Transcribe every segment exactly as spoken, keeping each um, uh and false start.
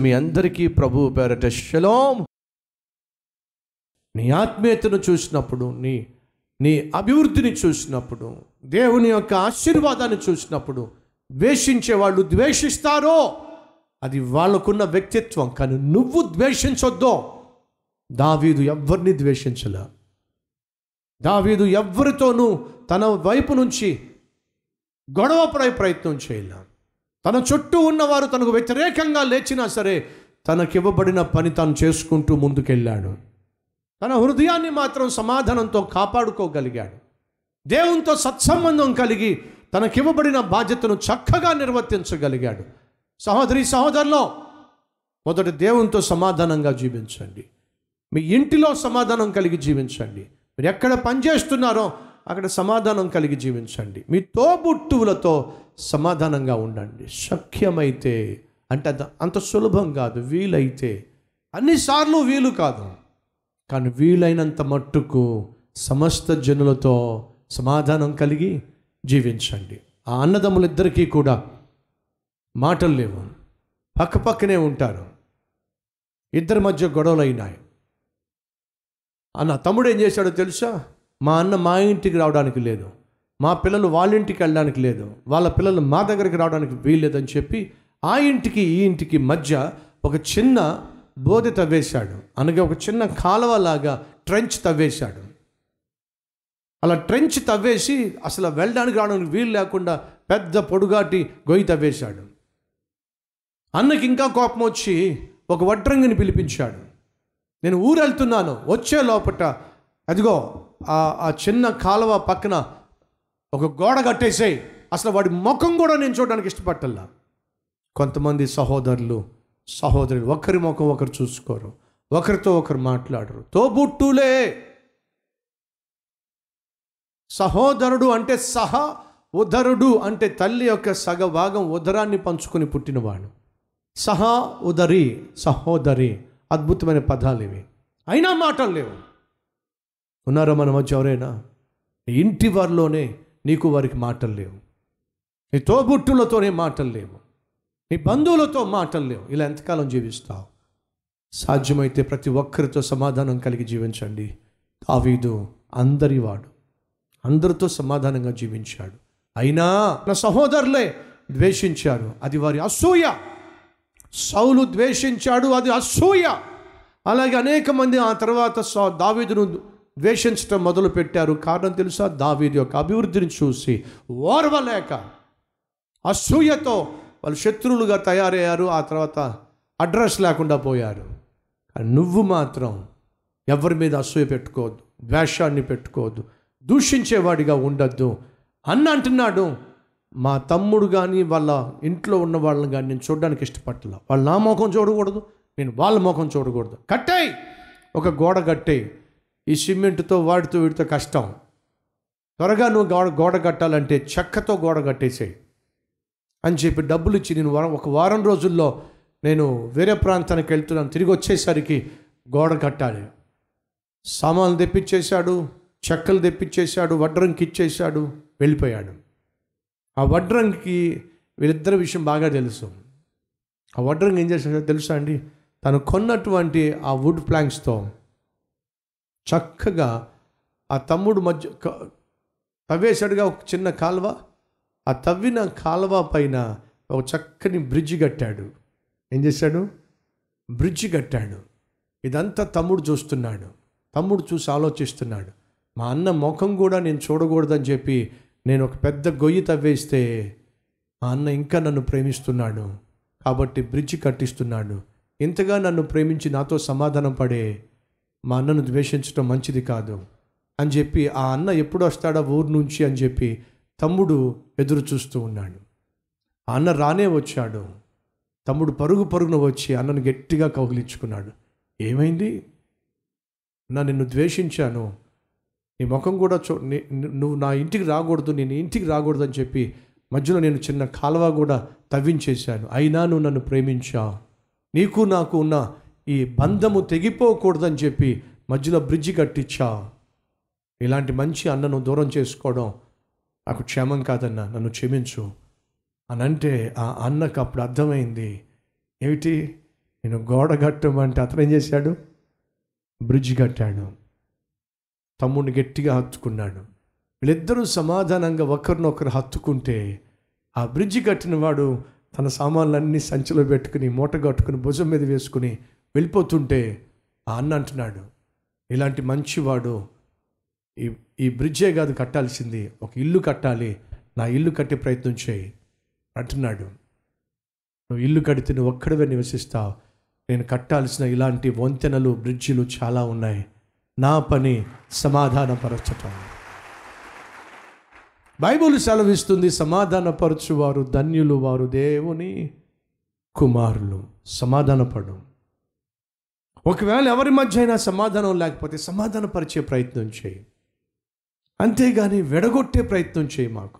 మీ అందరికీ ప్రభువు పేరట షలోమ్. నీ ఆత్మీయతను చూసినప్పుడు, నీ నీ అభివృద్ధిని చూసినప్పుడు, దేవుని యొక్క ఆశీర్వాదాన్ని చూసినప్పుడు ద్వేషించే వాళ్ళు ద్వేషిస్తారో అది వాళ్ళకున్న వ్యక్తిత్వం. కానీ నువ్వు ద్వేషించొద్దు. దావీదు ఎవ్వరిని ద్వేషించలే. దావీదు ఎవ్వరితోనూ తన వైపు నుంచి గొడవపడే ప్రయత్నం చేయలే. తన చుట్టూ ఉన్నవారు తనకు వ్యతిరేకంగా లేచినా సరే తనకివ్వబడిన పని తాను చేసుకుంటూ ముందుకెళ్ళాడు. తన హృదయాన్ని మాత్రం సమాధానంతో కాపాడుకోగలిగాడు. దేవునితో సత్సంబంధం కలిగి తనకివ్వబడిన బాధ్యతను చక్కగా నిర్వర్తించగలిగాడు. సహోదరి సహోదరులో, మొదట దేవునితో సమాధానంగా జీవించండి. మీ ఇంటిలో సమాధానం కలిగి జీవించండి. మీరు ఎక్కడ పనిచేస్తున్నారో అక్కడ సమాధానం కలిగి జీవించండి. మీ తోబుట్టువులతో సమాధానంగా ఉండండి. శక్యమైతే, అంటే అంత సులభం కాదు, వీలైతే. అన్నిసార్లు వీలు కాదు, కానీ వీలైనంత మట్టుకు సమస్త జనులతో సమాధానం కలిగి జీవించండి. ఆ అన్నదమ్ములిద్దరికీ కూడా మాటలు లేవు, పక్కపక్కనే ఉంటారు. ఇద్దరి మధ్య గొడవలు అయినాయి. అన్న తమ్ముడు ఏం చేశాడో తెలుసా? మా అన్న మా ఇంటికి రావడానికి లేదు, మా పిల్లలు వాళ్ళ ఇంటికి వెళ్ళడానికి లేదు, వాళ్ళ పిల్లలు మా దగ్గరికి రావడానికి వీల్లేదని చెప్పి ఆ ఇంటికి ఈ ఇంటికి మధ్య ఒక చిన్న బోధి తవ్వేశాడు. అనగా ఒక చిన్న కాలువలాగా ట్రెంచ్ తవ్వేశాడు. అలా ట్రెంచ్ తవ్వేసి అసలు వెళ్ళడానికి రావడానికి వీలు లేకుండా పెద్ద పొడుగాటి గొయ్యి తవ్వేశాడు. అన్నకి ఇంకా కోపం వచ్చి ఒక వడ్రంగిని పిలిపించాడు. నేను ఊరు వెళ్తున్నాను, వచ్చే లోపట అదిగో ఆ చిన్న కాలువ పక్కన ఒక గోడ కట్టేసాయి, అసలు వాడి ముఖం కూడా నేను చూడడానికి ఇష్టపట్టల్లా. కొంతమంది సహోదరులు సహోదరులు ఒకరి ముఖం ఒకరు చూసుకోరు, ఒకరితో ఒకరు మాట్లాడరు. తోబుట్టులే. సహోదరుడు అంటే సహ ఉదరుడు అంటే తల్లి యొక్క సగ భాగం ఉదరాన్ని పంచుకొని పుట్టినవాడు. సహ ఉదరి, సహోదరి, అద్భుతమైన పదాలు ఇవి. అయినా మాటలు లేవు. ఉన్నారా మన మధ్య ఎవరైనా? నీ ఇంటి వారిలోనే నీకు వారికి మాటలు లేవు, నీ తోబుట్టులతోనే మాటలు లేవు, నీ బంధువులతో మాటలు లేవు. ఇలా ఎంతకాలం జీవిస్తావు? సాధ్యమైతే ప్రతి ఒక్కరితో సమాధానం కలిగి జీవించండి. దావీదు అందరి వాడు, అందరితో సమాధానంగా జీవించాడు. అయినా నా సహోదరులే ద్వేషించారు, అది వారి అసూయ. సౌలు ద్వేషించాడు, అది అసూయ. అలాగే అనేక మంది ఆ తర్వాత దావీదును ద్వేషించడం మొదలు పెట్టారు. కారణం తెలుసా? దావీదు యొక్క అభివృద్ధిని చూసి ఓర్వలేక అసూయతో వాళ్ళు శత్రువులుగా తయారయ్యారు. ఆ తర్వాత అడ్రస్ లేకుండా పోయారు. కానీ నువ్వు మాత్రం ఎవరి మీద అసూయ పెట్టుకోవద్దు, ద్వేషాన్ని పెట్టుకోవద్దు, దూషించేవాడిగా ఉండద్దు. అన్న అంటున్నాడు, మా తమ్ముడు కానీ వాళ్ళ ఇంట్లో ఉన్న వాళ్ళని కానీ నేను చూడడానికి ఇష్టపడలా. వాళ్ళు నా ముఖం చూడకూడదు, నేను వాళ్ళ ముఖం చూడకూడదు. కట్టేయి, ఒక గోడ కట్టేయి. ఈ సిమెంట్తో వాటితో వీటితో కష్టం. త్వరగా నువ్వు గోడ గోడ కట్టాలంటే చెక్కతో గోడ కట్టేసేయి అని చెప్పి డబ్బులు ఇచ్చి నేను వారం ఒక వారం రోజుల్లో నేను వేరే ప్రాంతానికి వెళ్తున్నాను, తిరిగి వచ్చేసరికి గోడ కట్టాలి. సామాన్లు తెప్పించేశాడు, చెక్కలు తెప్పించేశాడు, వడ్రంకి ఇచ్చేశాడు, వెళ్ళిపోయాడు. ఆ వడ్రంకి వీళ్ళిద్దరి విషయం బాగా తెలుసు. ఆ వడ్రంగి ఏం చేశాడో తెలుసా అండి? తను కొన్నటువంటి ఆ వుడ్ ప్లాంక్స్తో చక్కగా ఆ తమ్ముడు మధ్య తవ్వేశాడుగా ఒక చిన్న కాలువ. ఆ తవ్విన కాలువ పైన ఒక చక్కని బ్రిడ్జి కట్టాడు. ఏం చేశాడు? బ్రిడ్జి కట్టాడు. ఇదంతా తమ్ముడు చూస్తున్నాడు. తమ్ముడు చూసి ఆలోచిస్తున్నాడు, మా అన్న ముఖం కూడా నేను చూడకూడదని చెప్పి నేను ఒక పెద్ద గొయ్యి తవ్వేస్తే మా అన్న ఇంకా నన్ను ప్రేమిస్తున్నాడు కాబట్టి బ్రిడ్జి కట్టిస్తున్నాడు. ఇంతగా నన్ను ప్రేమించి నాతో సమాధానం పడే మా అన్నను ద్వేషించడం మంచిది కాదు అని చెప్పి ఆ అన్న ఎప్పుడు వస్తాడా ఊరు నుంచి అని చెప్పి తమ్ముడు ఎదురు చూస్తూ ఉన్నాడు. ఆ అన్న రానే వచ్చాడు. తమ్ముడు పరుగు పరుగున వచ్చి అన్నను గట్టిగా కౌగిలించుకున్నాడు. ఏమైంది? నా నిన్ను ద్వేషించాను, నీ ముఖం కూడా చూ నువ్వు నా ఇంటికి రాకూడదు, నేను ఇంటికి రాకూడదు అని చెప్పి మధ్యలో నేను చిన్న కాలువ కూడా తవ్వించేశాను. అయినా నువ్వు నన్ను ప్రేమించా, నీకు నాకు ఉన్న ఈ బంధము తెగిపోకూడదని చెప్పి మధ్యలో బ్రిడ్జి కట్టించా. ఇలాంటి మంచి అన్నను దూరం చేసుకోవడం నాకు క్షేమం కాదన్నా, నన్ను క్షమించు అని అంటే ఆ అన్నకు అప్పుడు అర్థమైంది, ఏమిటి నేను గోడ కట్టమంటే అతను ఏం చేశాడు? బ్రిడ్జ్ కట్టాడు. తమ్ముడిని గట్టిగా హత్తుకున్నాడు. వీళ్ళిద్దరూ సమాధానంగా ఒకరినొకరు హత్తుకుంటే ఆ బ్రిడ్జి కట్టిన వాడు తన సామాన్లన్నీ సంచిలో పెట్టుకుని మూట కట్టుకుని భుజం మీద వేసుకుని వెళ్ళిపోతుంటే ఆ అన్న అంటున్నాడు, ఇలాంటి మంచివాడు ఈ ఈ బ్రిడ్జే కాదు కట్టాల్సింది, ఒక ఇల్లు కట్టాలి, నా ఇల్లు కట్టే ప్రయత్నం చేయి అంటున్నాడు. నువ్వు ఇల్లు కడితే నువ్వు ఒక్కడివే నివసిస్తావు. నేను కట్టాల్సిన ఇలాంటి వంతెనలు బ్రిడ్జిలు చాలా ఉన్నాయి. నా పని సమాధానపరచటం. బైబిల్ సెలవిస్తుంది, సమాధానపరచువారు ధన్యులు, వారు దేవుని కుమారులు. సమాధానపడు. ఒకవేళ ఎవరి మధ్య అయినా సమాధానం లేకపోతే సమాధానపరిచే ప్రయత్నం చేయి, అంతేగాని విడగొట్టే ప్రయత్నం చేయి. మాకు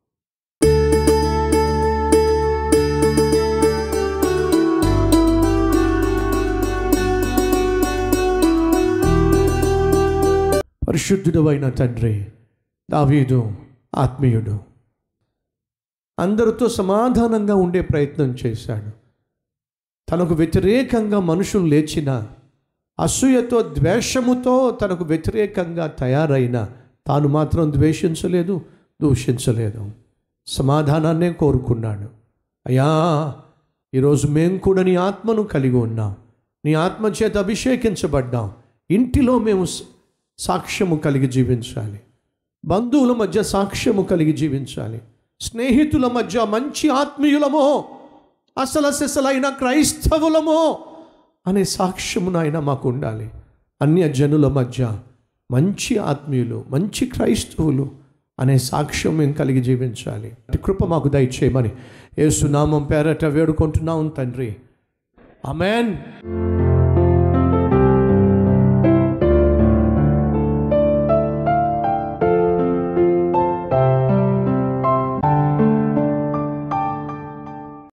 పరిశుద్ధుడు అయిన తండ్రి, దావీదు ఆత్మీయుడు అందరితో సమాధానంగా ఉండే ప్రయత్నం చేశాడు. తనకు వ్యతిరేకంగా మనుషులు లేచిన, అసూయతో ద్వేషముతో తనకు వ్యతిరేకంగా తయారైన తాను మాత్రం ద్వేషించలేదు, దూషించలేదు. సమాధానాన్నే కోరుకున్నాడు. అయ్యా, ఈరోజు మేము కూడా నీ ఆత్మను కలిగి ఉన్నాం, నీ ఆత్మ చేత అభిషేకించబడ్డాం. ఇంటిలో మేము సాక్ష్యము కలిగి జీవించాలి, బంధువుల మధ్య సాక్ష్యము కలిగి జీవించాలి, స్నేహితుల మధ్య మంచి ఆత్మీయులమో అసలు అసలైన క్రైస్తవులమో అనే సాక్ష్యము నాయన మాకు ఉండాలి. అన్య జనుల మధ్య మంచి ఆత్మీయులు, మంచి క్రైస్తవులు అనే సాక్ష్యం మేము కలిగి జీవించాలి. అటు కృప మాకు దయచేయమని యేసు నామం పేరట వేడుకుంటున్నాం తండ్రి. ఆమేన్.